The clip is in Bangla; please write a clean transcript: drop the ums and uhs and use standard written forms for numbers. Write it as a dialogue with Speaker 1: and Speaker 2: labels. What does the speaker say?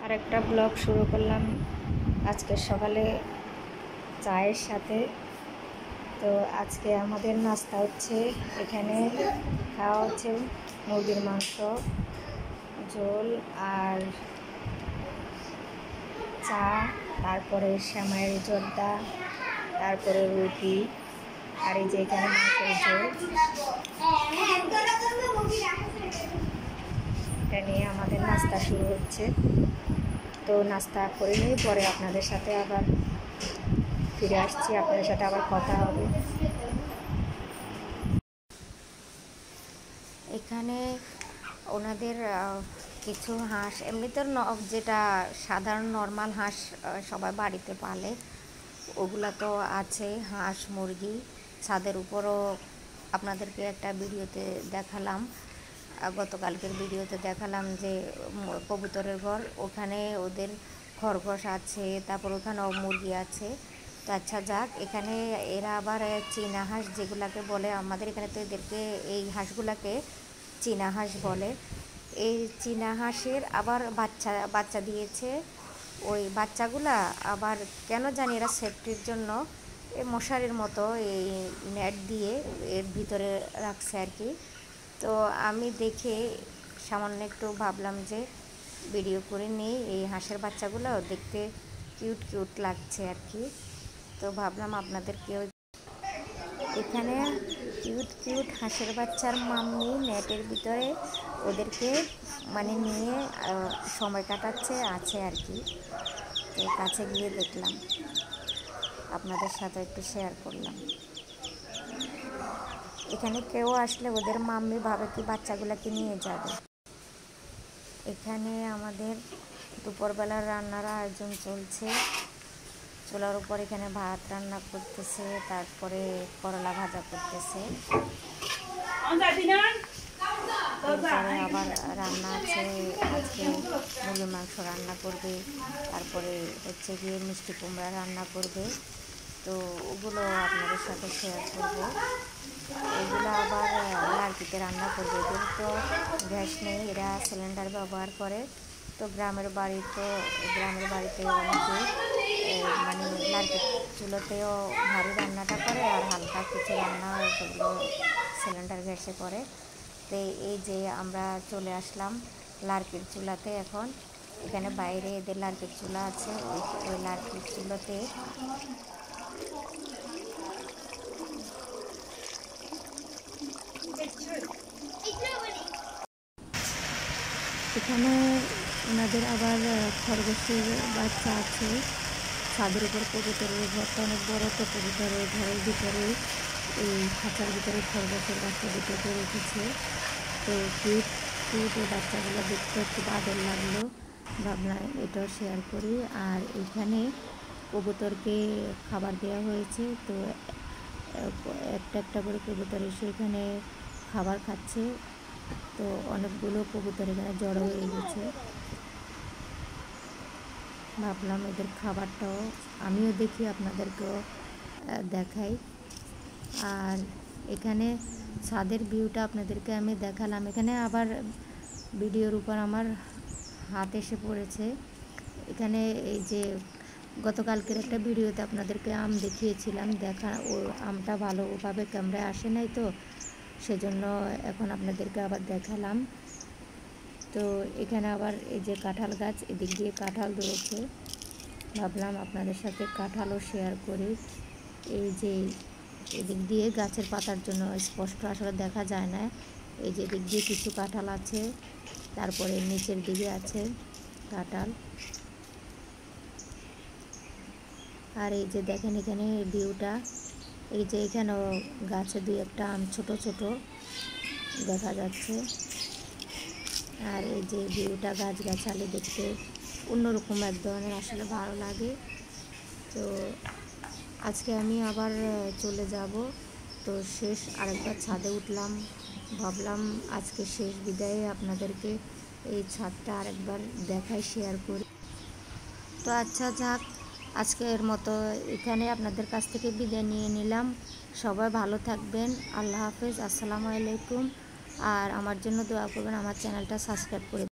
Speaker 1: আর একটা ব্লগ শুরু করলাম আজকে সকালে চায়ের সাথে। তো আজকে আমাদের নাস্তা হচ্ছে, এখানে খাওয়া হচ্ছে মুরগির মাংস ঝোল আর চা, তারপরে সেমাইয়ের জর্দা, তারপরে রুটি, আর এই যে এখানে মাংসের ঝোল। এটা নিয়ে আমাদের নাস্তা শুরু হচ্ছে। তো নাস্তা করে নিয়ে পরে আপনাদের সাথে আবার ফিরে আসছি, আপনাদের সাথে আবার কথা হবে। এখানে ওনাদের কিছু হাঁস, এমনি তো যেটা সাধারণ নর্মাল হাঁস সবাই বাড়িতে পালে, ওগুলা তো আছে, হাঁস মুরগি। ছাদের উপরও আপনাদেরকে একটা ভিডিওতে দেখালাম, গতকালকের ভিডিওতে দেখালাম যে কবুতরের ঘর, ওখানে ওদের খরগোশ আছে, তারপর ওখানেও মুরগি আছে। তো আচ্ছা যাক, এখানে এরা আবার চীনা হাঁস যেগুলাকে বলে, আমাদের এখানে তো এদেরকে এই হাঁসগুলাকে চীনা হাঁস বলে। এই চীনা হাঁসের আবার বাচ্চা দিয়েছে। ওই বাচ্চাগুলা আবার কেন জানি এরা সেফটির জন্য এই মশারির মতো এই নেট দিয়ে এর ভিতরে রাখছে আর কি। তো আমি দেখে সামান্য একটু ভাবলাম যে ভিডিও করে নিই। এই হাঁসের বাচ্চাগুলো দেখতে কিউট কিউট লাগছে আর কি। তো ভাবলাম আপনাদেরকেও। এখানে কিউট কিউট হাঁসের বাচ্চার মাম্মি নেটের ভিতরে ওদেরকে মানে নিয়ে সময় কাটাচ্ছে আছে আর কি। তো কাছে গিয়ে দেখলাম, আপনাদের সাথে একটু শেয়ার করলাম। এখানে কেউ আসলে ওদের মাম্মি ভাবে কি বাচ্চাগুলোকে নিয়ে যাবে। এখানে আমাদের দুপুরবেলার রান্নার আয়োজন চলছে। চুলার উপর এখানে ভাত রান্না করতেছে, তারপরে করলা ভাজা করতেছে, তারপরে আবার রান্না আছে, আজকে মুরগির মাংস রান্না করবে, তারপরে হচ্ছে গিয়ে মিষ্টি কুমড়া রান্না করবে। তো ওগুলো আপনাদের সাথে শেয়ার করবো। এগুলো আবার লার্কিতে রান্না করবে, এদের তো গ্যাস নেই, এরা সিলিন্ডার ব্যবহার করে। তো গ্রামের বাড়িতে অনেকে মানে লার্কি চুলোতেও ভারী রান্নাটা করে, আর হালকা কিছু রান্না সেগুলো সিলিন্ডার গ্যাসে করে। তো এই যে আমরা চলে আসলাম লার্কির চুলাতে এখন। এখানে বাইরে এদের লার্কির চুলা আছে, ওই লার্কির চুলোতে এখানে ওনাদের আবার খরগোশের বাচ্চা আছে। ছাদের উপর কবুতরের ঘরটা অনেক বড়, তো কবুতরের ঘরের ভিতরে এই খাঁচার ভিতরে খরগোশের বাচ্চা দুটো করে উঠেছে। তো কিউট কিউট এই বাচ্চাগুলো দেখতে খুব আদর লাগলো, ভাবলাম এটাও শেয়ার করি। আর এখানে কবুতরকে খাবার দেওয়া হয়েছে, তো একটা একটা করে কবুতর এসে এখানে খাবার খাচ্ছে। তো অনেকগুলো কবুতর এখানে জড়ো হয়ে গেছে, ভাবলাম এদের খাবারটাও আমিও দেখি, আপনাদেরকেও দেখাই। আর এখানে ছাদের ভিউটা আপনাদেরকে আমি দেখালাম। এখানে আবার ভিডিওর উপর আমার হাত এসে পড়েছে। এখানে এই যে গতকালকের একটা ভিডিওতে আপনাদেরকে আম দেখিয়েছিলাম, ও আমটা ভালোভাবে ক্যামেরায় আসে নাই, তো সেজন্য এখন আপনাদেরকে আবার দেখালাম। তো এখানে আবার এই যে কাঁঠাল গাছ, এদিক দিয়ে কাঁঠাল ধরেছে, ভাবলাম আপনাদের সাথে কাঁঠালও শেয়ার করি। এই যে এদিক দিয়ে গাছের পাতার জন্য স্পষ্ট আসলে দেখা যায় না। এই যে এদিক দিয়ে কিছু কাঁঠাল আছে, তারপরে নিচের দিকে আছে কাঁঠাল। আর এই যে দেখেন এখানে ভিউটা, এই যে এখানেও গাছে দুই একটা আম ছোট ছোট দেখা যাচ্ছে। আর এই যে ভিউটা গাছগাছালি দেখতে অন্যরকম এক ধরনের আসলে ভালো লাগে। তো আজকে আমি আবার চলে যাব। তো শেষ আরেকবার ছাদে উঠলাম, ভাবলাম আজকে শেষ বিদায়ে আপনাদেরকে এই ছাদটা আরেকবার দেখাই, শেয়ার করি। তো আচ্ছা যাক, আজকের মতো এখানে আপনাদের কাছ থেকে বিদায় নিয়ে নিলাম। সবাই ভালো থাকবেন, আল্লাহ হাফেজ, আসসালামু আলাইকুম। আর আমার জন্য দোয়া করবেন, আমার চ্যানেলটা সাবস্ক্রাইব করে